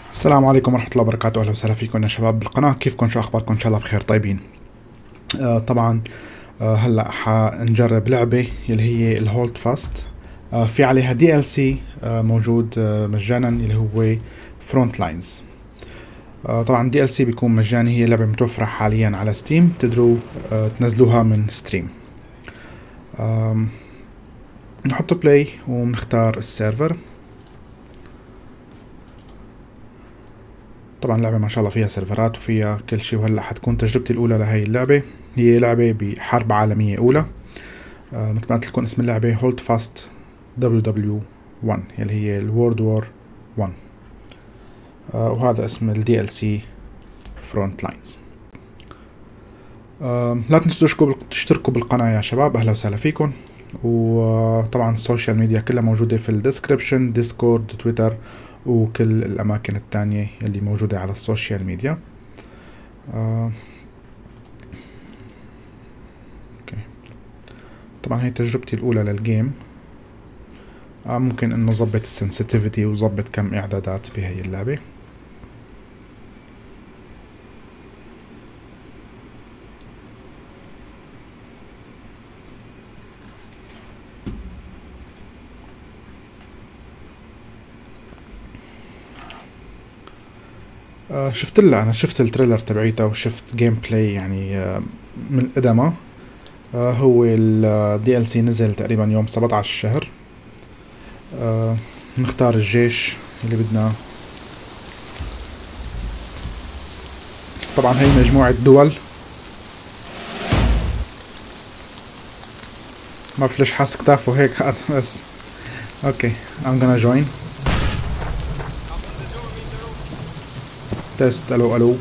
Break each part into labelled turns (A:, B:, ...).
A: السلام عليكم ورحمة الله وبركاته. أهلا وسهلا فيكم يا شباب بالقناة. كيفكم؟ شو أخباركم؟ إن شاء الله بخير طيبين. طبعا هلأ حنجرب لعبة اللي هي الهولد فاست. في عليها DLC موجود مجانا اللي هو فرونت لاينز. طبعا DLC بيكون مجاني. هي لعبة متوفرة حاليا على ستيم، تقدروا تنزلوها من ستريم. نحط بلاي ونختار السيرفر. طبعا اللعبة ما شاء الله فيها سيرفرات وفيها كل شيء، وهلا حتكون تجربتي الأولى لهي اللعبة. هي لعبة بحرب عالمية أولى. مثل ما قلت لكم اسم اللعبة هولد فاست WW1 اللي هي الورد وور 1. وهذا اسم ال DLC فرونت لاينز. لا تنسوا تشتركوا بالقناة يا شباب. أهلا وسهلا فيكم. وطبعا السوشيال ميديا كلها موجودة في الديسكريبشن، ديسكورد، تويتر، وكل الأماكن التانية اللي موجودة على السوشيال ميديا. أوكي. طبعا هي تجربتي الأولى للجيم. ممكن إنه ظبط السنسيتيفيتي وظبط كم إعدادات بهي اللعبة. أنا شفت التريلر تبعيته وشفت جيم بلاي يعني من قدمه. هو ال DLC نزل تقريبا يوم 17 الشهر. نختار الجيش اللي بدنا. طبعا هي مجموعة دول. ما في ليش حاس كتافه هيك هذا بس. اوكي I'm gonna join. تيست. الو.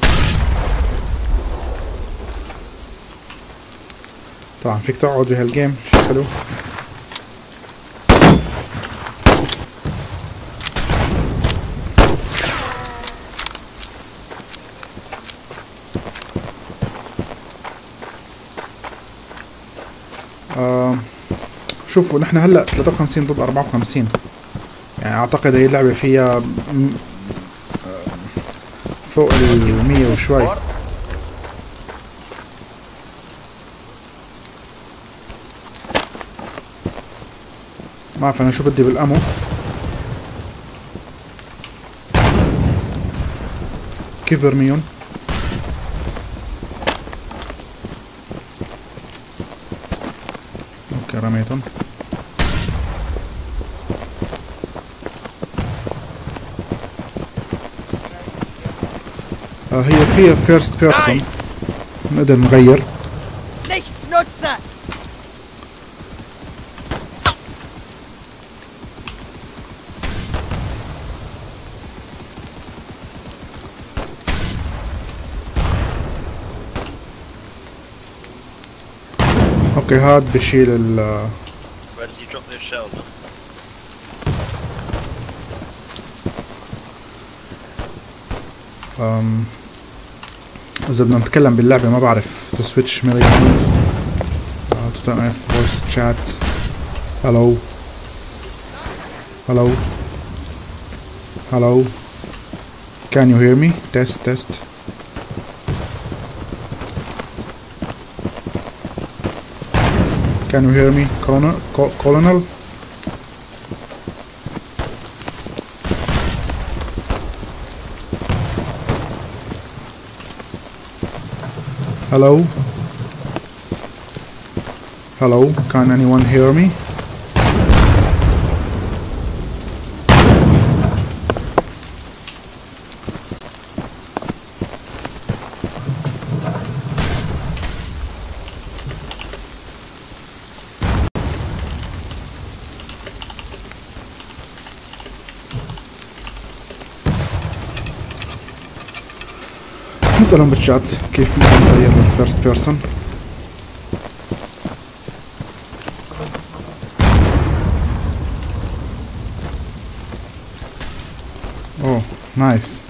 A: طبعا فيك تقعد بهالجيم، شي حلو. شوفوا نحن هلا 53 ضد 54. يعني اعتقد هي اللعبة فيها فوق 100 وشوي. ما اعرف انا شو بدي بالامو. كيف برميهم؟ اوكي رميتهم. هي فيها فيرست بيرسون، نقدر نغير. اوكي هاد بشيل ال إذا بدنا نتكلم باللعبة ما بعرف. تو سويتش ميلي تو تيرن اف فويس شات. هلو can you hear me? test. can you hear me colonel? Hello, can anyone hear me? نسألهم بالشات كيف ممكن نغير للفيرست بيرسون. اوه نايس.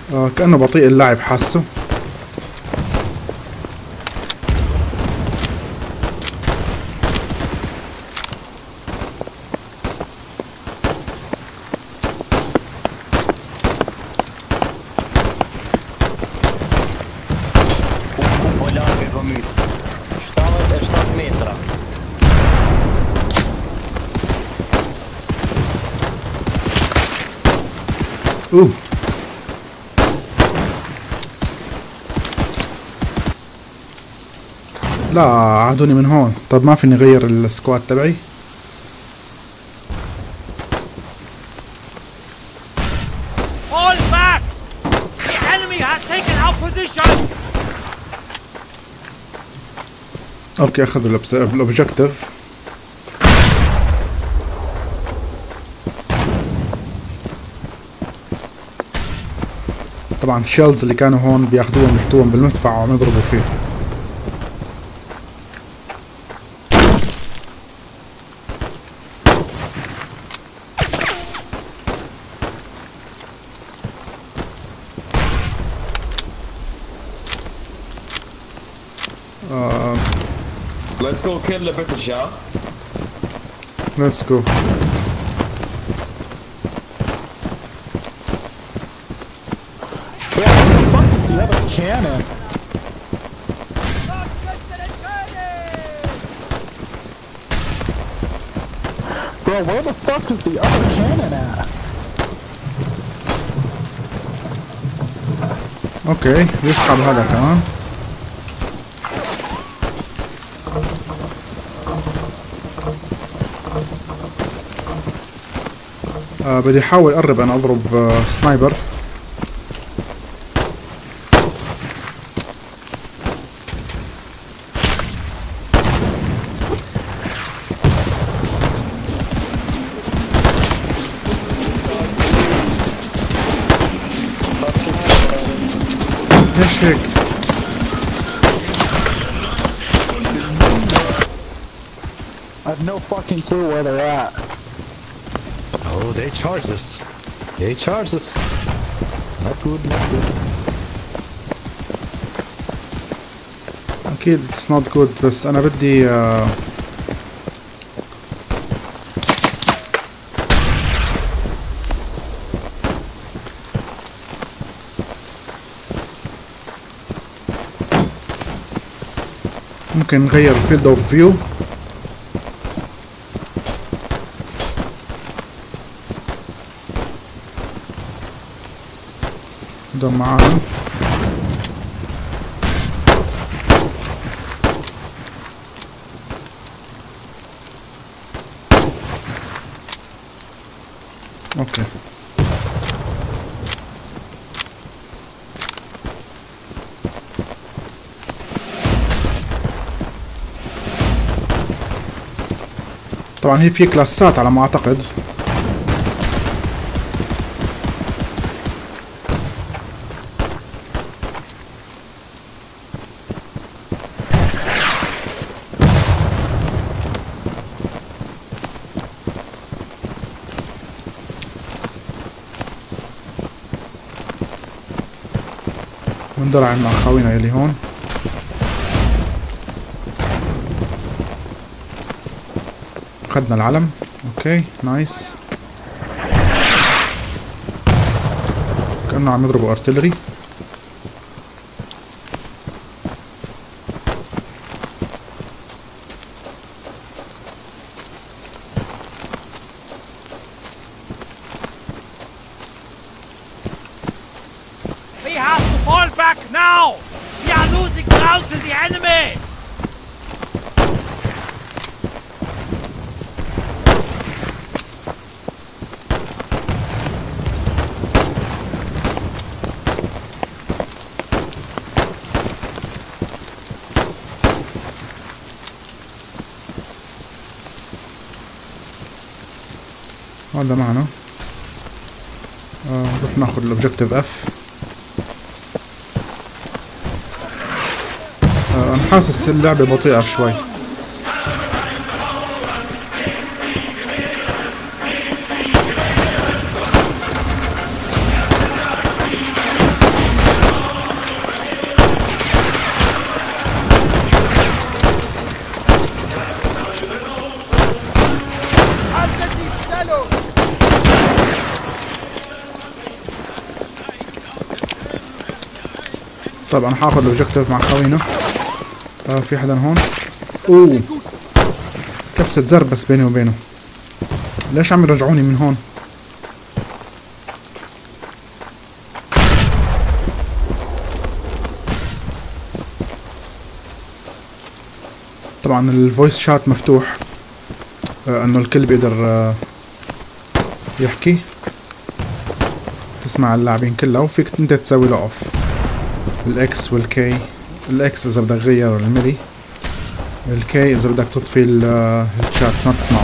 A: كأنه بطيء اللعب حاسه. اوه لا عادوني من هون. طب ما فيني اغير السكواد تبعي؟ اوكي اخذوا الاوبجكتيف. طبعا الشيلز اللي كانوا هون بياخذوهم بيحطوهم بالمدفع وعم يضربوا فيه.
B: Let's go kill the British, yeah?
A: Let's go.
C: Yeah, what the fuck is the other cannon? Bro, where the fuck is the other cannon at?
A: اوكي يسحب هذا كمان. بدي احاول اقرب انا اضرب سنايبر. ليش هيك؟
C: I have no fucking clue where they're at.
D: Oh, they charged us. They charged us. Not good, not good.
A: اكيد it's not good بس انا بدي ممكن نغير field of view. ده معانا. اوكي طبعا هي في كلاسات على ما اعتقد. بندر عنا اخوينا يلي هون. اخذنا العلم. اوكي نايس. كأنه عم يضربوا ارتلري.
E: Fall back now! We are losing ground to the enemy!
A: هذا معنا. نروح ناخذ الاوبجكتيف اف. انا حاسس اللعبة بطيئة شوي. طيب انا حاخذ الاوبجيكتيف مع خوينا. في حدا هون. اوه كبسة زر بس بيني وبينه. ليش عم يرجعوني من هون؟ طبعا الفويس شات مفتوح، انه الكل بيقدر يحكي، تسمع اللاعبين كلها، وفيك انت تسوي له اوف. الاكس والكي، الاكس اذا بدك تغير الميلي، الكي اذا بدك تطفي الشات ما تسمعه.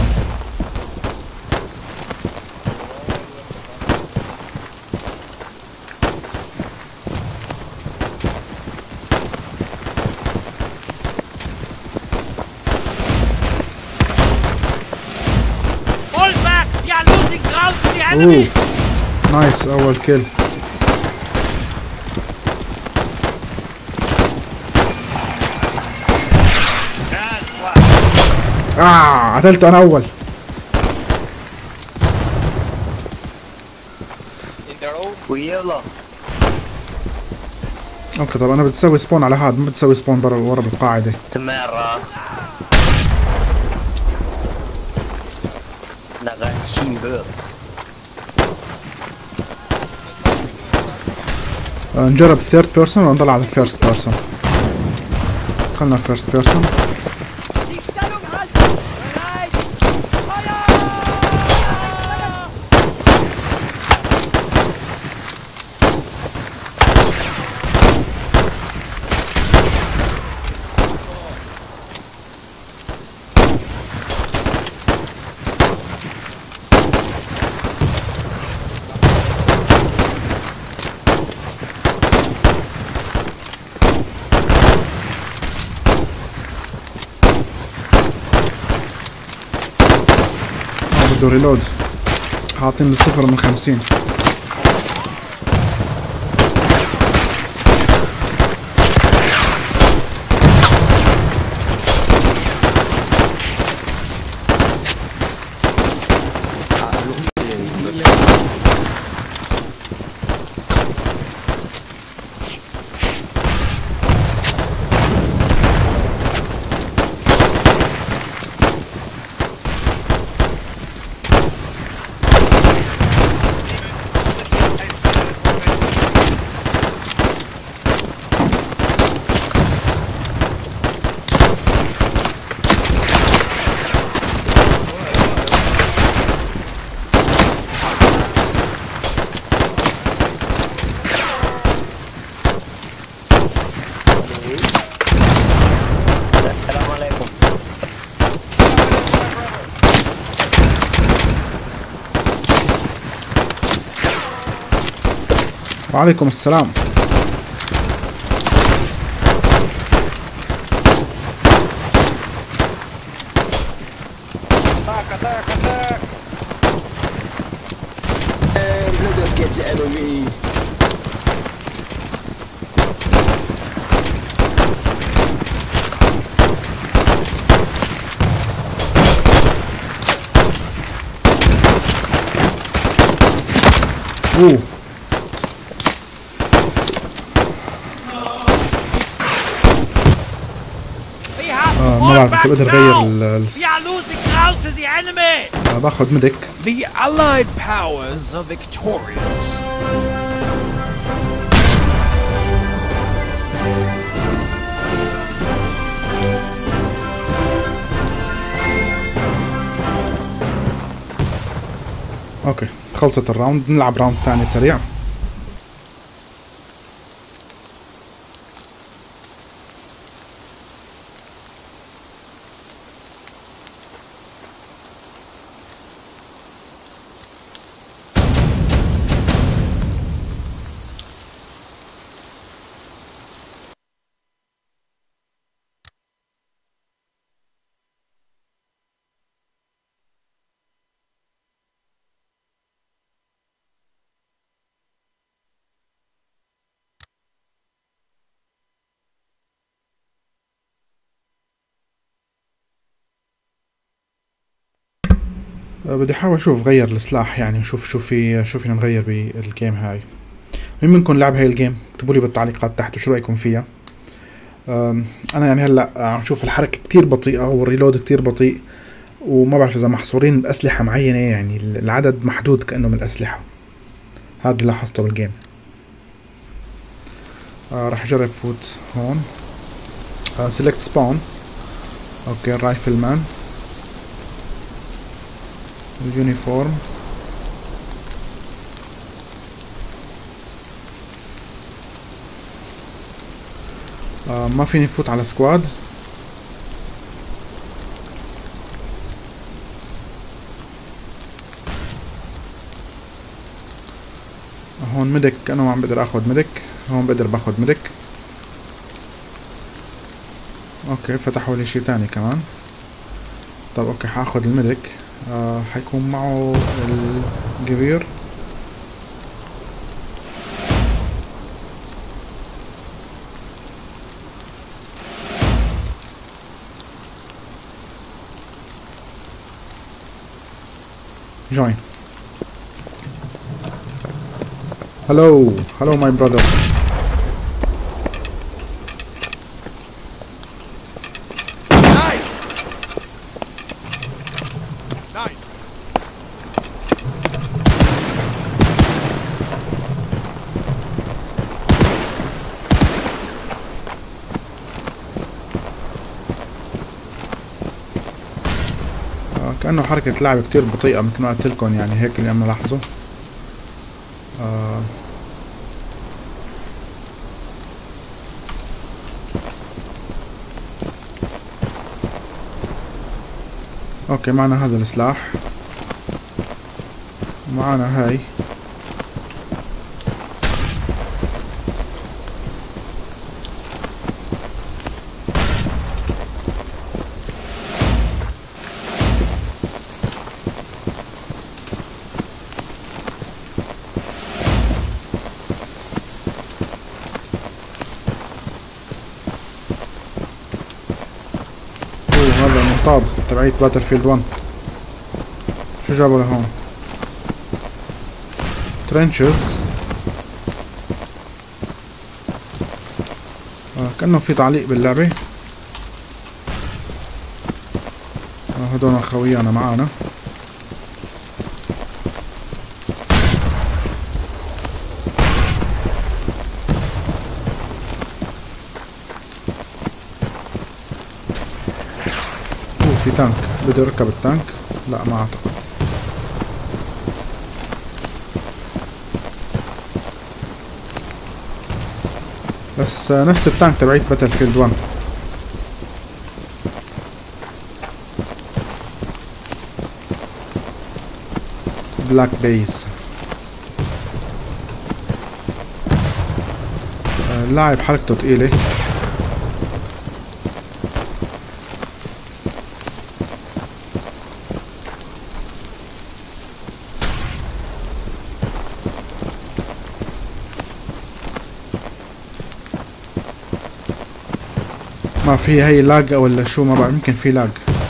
A: اوه نايس اول كيل. قتلته انا اول.
F: ويلا
A: اوكي طب انا بتسوي سبون على هاد، ما بتسوي سبون برا ورا بالقاعدة.
F: تمارا
A: نجرب الثيرد بيرسون ولا نضل على الفيرست بيرسون؟ خلنا الفيرست بيرسون. بده ريلود، حاطين الصفر من 50. وعليكم السلام. اوه ما بعرف بس بقدر اغير باخذ ميديك.
E: The Allied powers are victorious.
A: اوكي خلصت الراوند، نلعب راوند ثاني سريع. بدي احاول اشوف غير السلاح، يعني شوف شو فينا نغير بالجيم هاي. مين منكم لعب هاي الجيم؟ اكتبوا لي بالتعليقات تحت وشو رايكم فيها. انا يعني هلا عم شوف الحركه كتير بطيئه والريلود كتير بطيء، وما بعرف اذا محصورين باسلحه معينه، يعني العدد محدود كانه من الاسلحه. هذا اللي لاحظته بالجيم. راح اجرب فوت هون. سيلكت سباون. اوكي الرايفل مان، اليونيفورم، ما فيني فوت على سكواد. هون ميديك انا ما عم بقدر اخذ ميديك، هون بقدر باخذ ميديك. اوكي فتحوا لي شي تاني كمان. طب اوكي حاخذ الميديك. حيكون معه الجبير. join. Hello my brother. كأنه حركة لعب كتير بطيئة مثل ما قلت لكم، يعني هيك اللي عم نلاحظه. اوكي معنا هذا السلاح، معنا هاي. هذا المنطاد تبعيت باتل فيلد 1. شو جابوا لهون؟ ترنشز. كأنه في تعليق باللعبة. هدول خويانا معانا. في تانك، بدي اركب التانك. لا ما اعتقد. بس نفس التانك تبعيت باتل فيلد 1. بلاك بيز. اللاعب حركته تقيلة. ما في هي لاج ولا شو، ما بعرف، يمكن في لاج.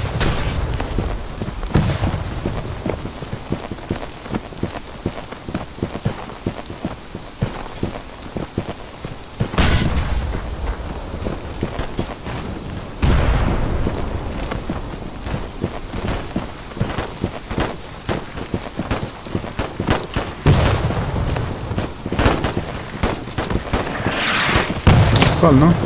A: وصلنا.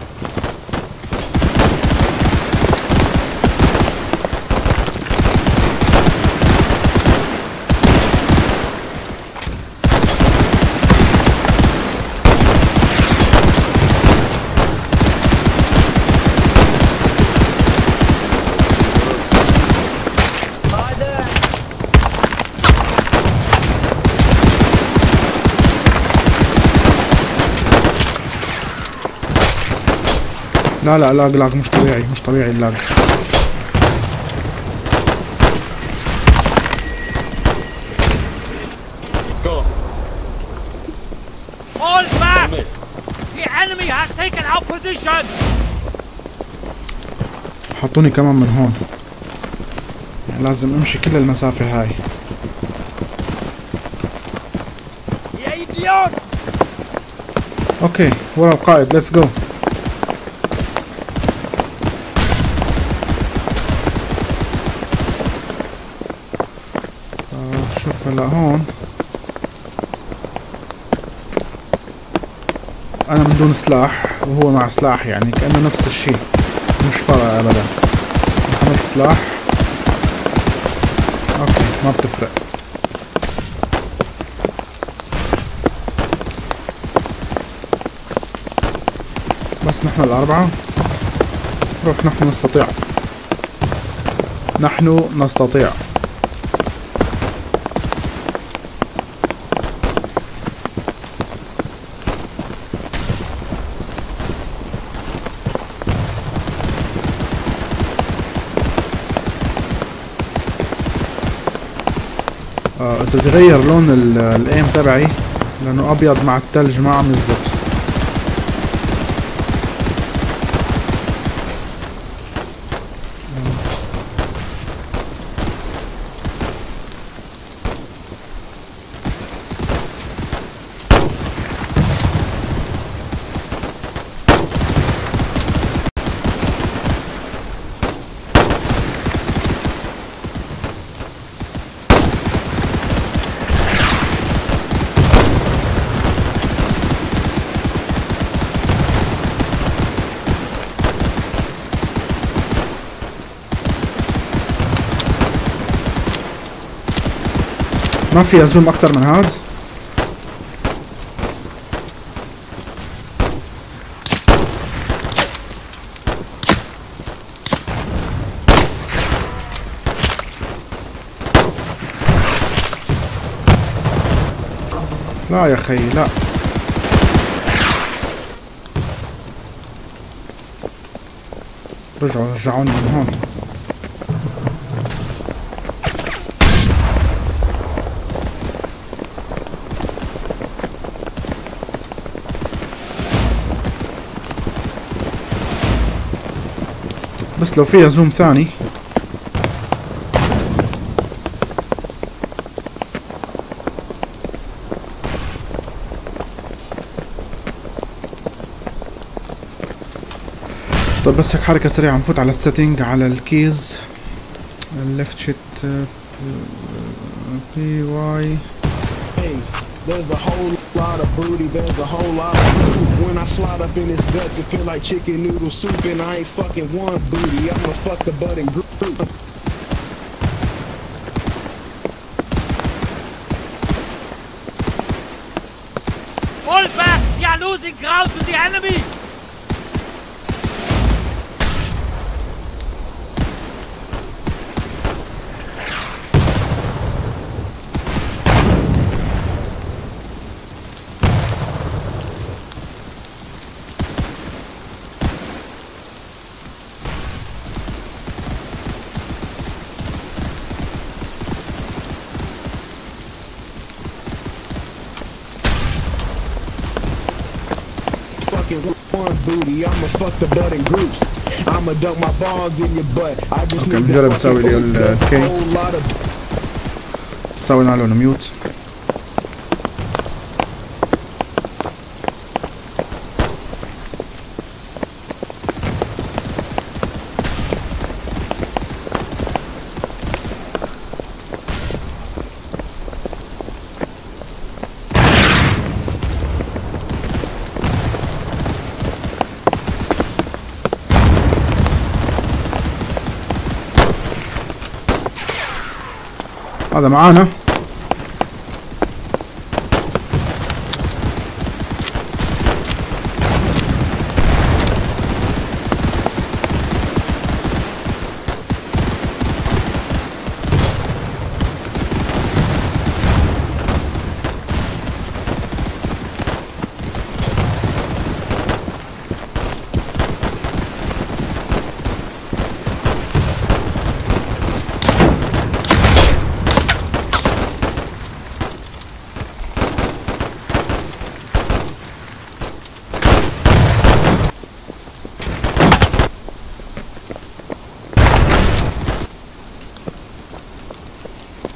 A: لا لا لاج لاج مش طبيعي، مش طبيعي اللاج.
E: Fall back! The enemy has taken our position!
A: حطوني كمان من هون، يعني لازم امشي كل المسافة هاي.
E: يا ايديوت!
A: اوكي ورا القائد، ليتس جو. شوف هلا هون انا من دون سلاح وهو مع سلاح، يعني كأنه نفس الشيء، مش فرق ابدا. عملت سلاح اوكي ما بتفرق. بس نحن الأربعة روح، نحن نستطيع، نحن نستطيع. إذا تغير لون الايم تبعي لأنه أبيض مع التلج ما عم يزبط. ما في زوم اكتر من هاد. لا يا اخي لا. رجعوني من هون. بس لو فيها زوم ثاني طيب. بس هيك حركة سريعة نفوت على السيتنج على الكيز الليفت شيت بي واي.
G: There's a whole lot of booty, there's a whole lot of food. When I slide up in his guts, it feel like chicken noodle soup. And I ain't fucking one booty, I'ma fuck the butt and group.
E: Pull back! You are losing ground to the enemy!
G: One booty, I'ma fuck the butt in groups. I'ma dunk my balls in your butt. I just need to
A: نجرب
G: fuck
A: نسوي
G: a
A: الكي.
G: whole lot of.
A: سوينا له ميوت. هذا معانا.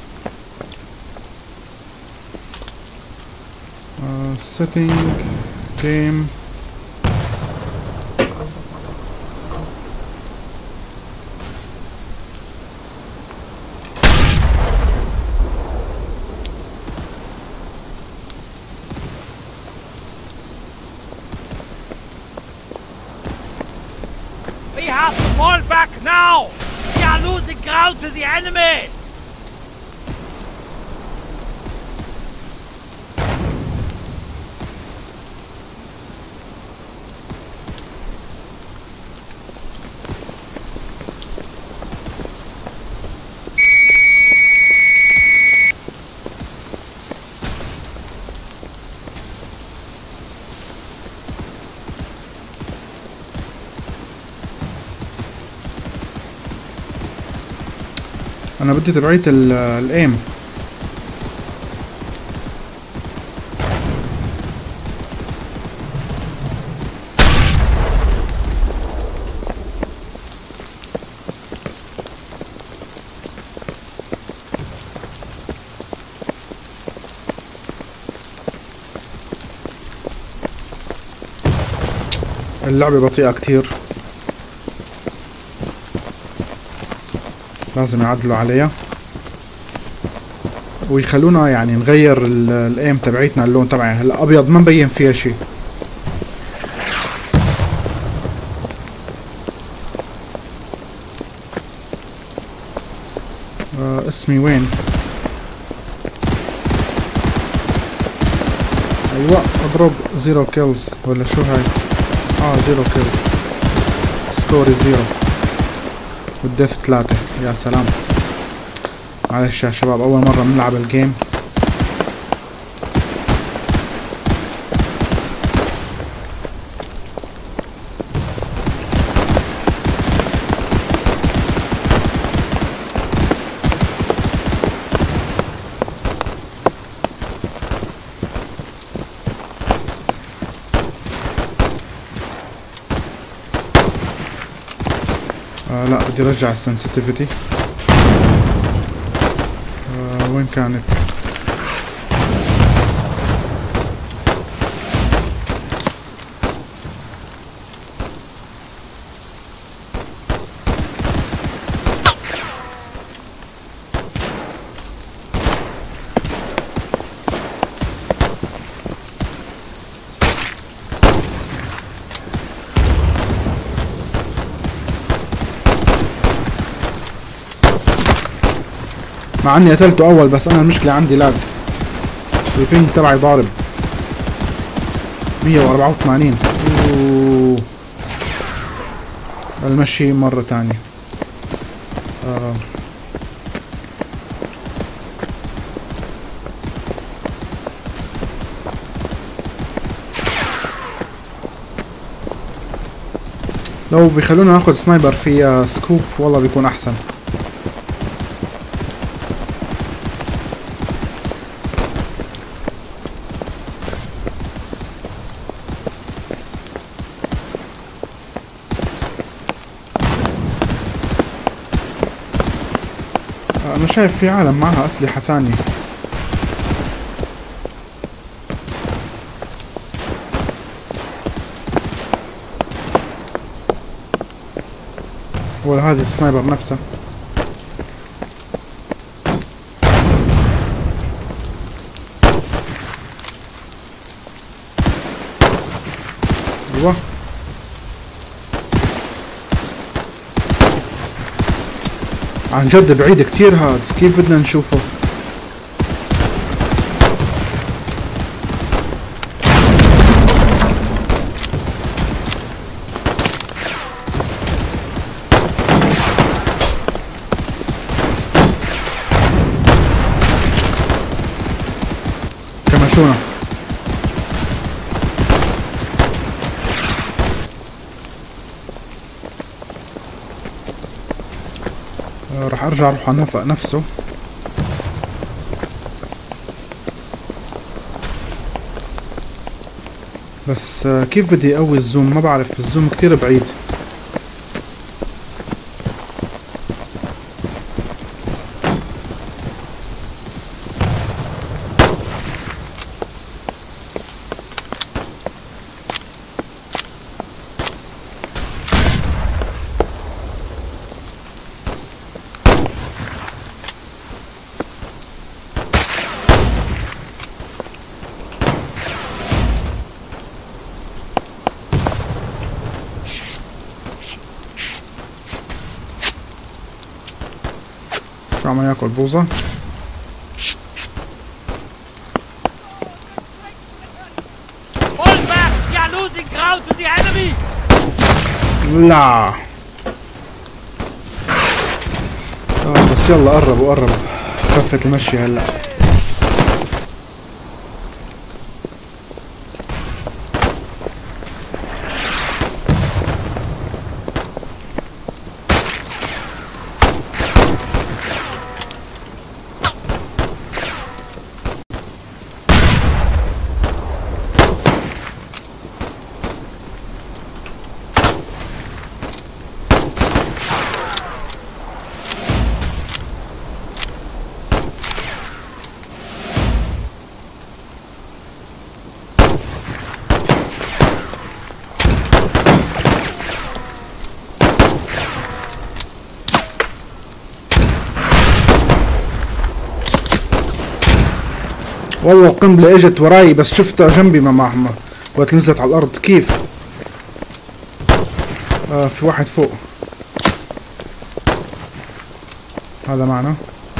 A: setting تيم.
E: We have to fall back now! We are losing ground to the enemy!
A: انا بدي تبعية الايم. اللعبة بطيئة كتير، لازم يعدلوا عليها ويخلونا يعني نغير الايم تبعيتنا. اللون تبعي هلا ابيض ما مبين فيها شيء. اسمي وين؟ ايوه اضرب 0 كيلز ولا شو هاي؟ 0 كيلز، سكوري 0 والديث 3. يا سلام. معلش يا شباب اول مرة بنلعب الجيم. لا بدي ارجع السنسيتيفيتي. وين كانت؟ مع اني قتلته اول، بس انا المشكلة عندي لاج. البينج تبعي ضارب 184. المشي مرة تانية. لو بيخلونا ناخد سنايبر في سكوب والله بيكون احسن. أنا شايف في عالم معها أسلحة ثانية. ولا هذه السنايبر نفسها. أيوه عن جد بعيد كتير هاد، كيف بدنا نشوفه؟ كماشونا. راح ارجع اروح على النفق نفسه. بس كيف بدي اقوي الزوم؟ ما بعرف، الزوم كتير بعيد. شو عم ياكل بوظة؟ لا بس يلا قربوا خفت المشي هلا. والله القنبلة اجت وراي بس شفتها جنبي ما وقت نزلت على الارض. كيف؟ في واحد فوق. هذا معنا.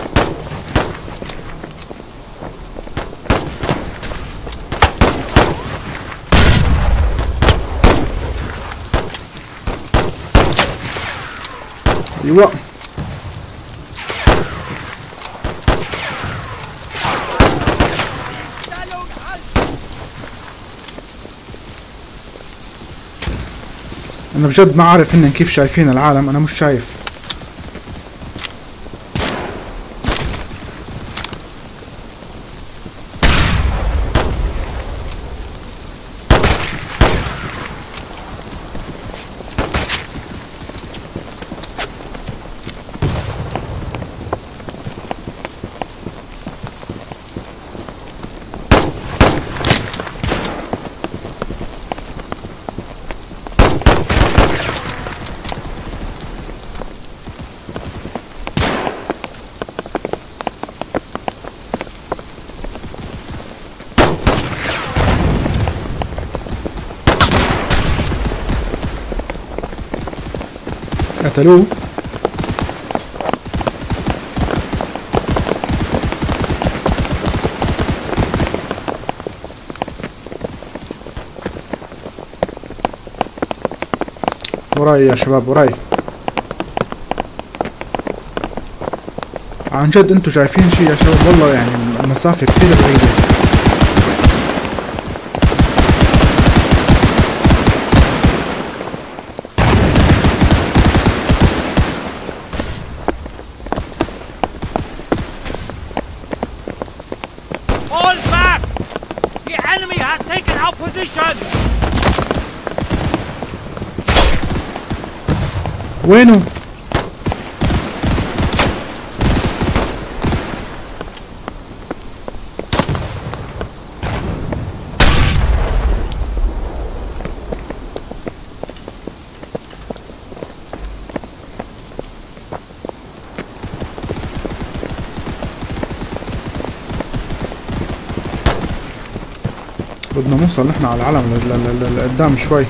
A: ايوه انا بجد ما عارف انن كيف شايفين العالم. انا مش شايف. قتلوه. وراي يا شباب وراي. عن جد انتو شايفين شي يا شباب؟ والله يعني المسافة كتير بعيدة. وينه؟ بدنا نوصل نحن على العلم لقدام شوي.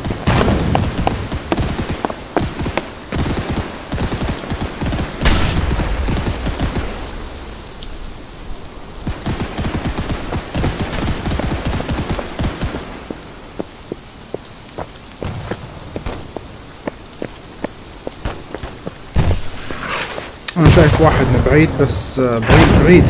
A: أنا شايف واحد من بعيد بس بعيد.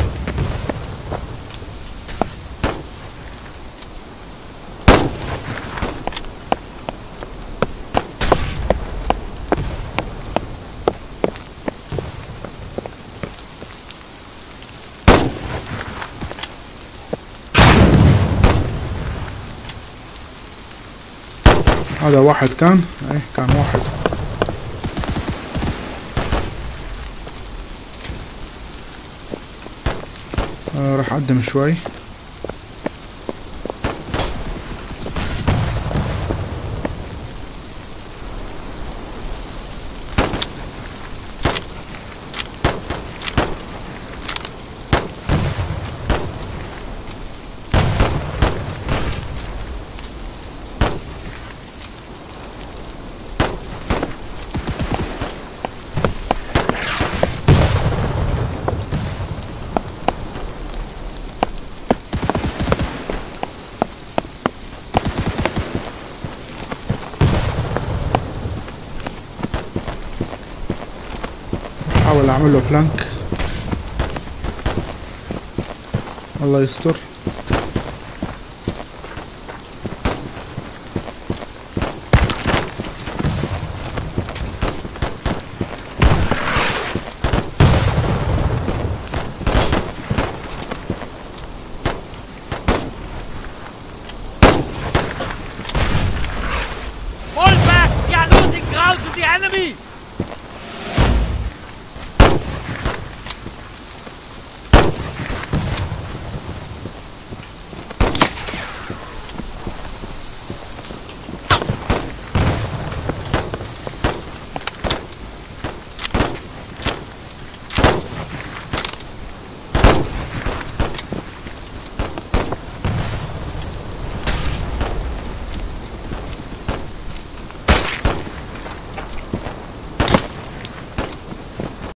A: هذا واحد كان واحد. راح اقدم شوي. احاول اعمل له فلانك. الله يستر.
E: Fall back! We are losing ground to the enemy!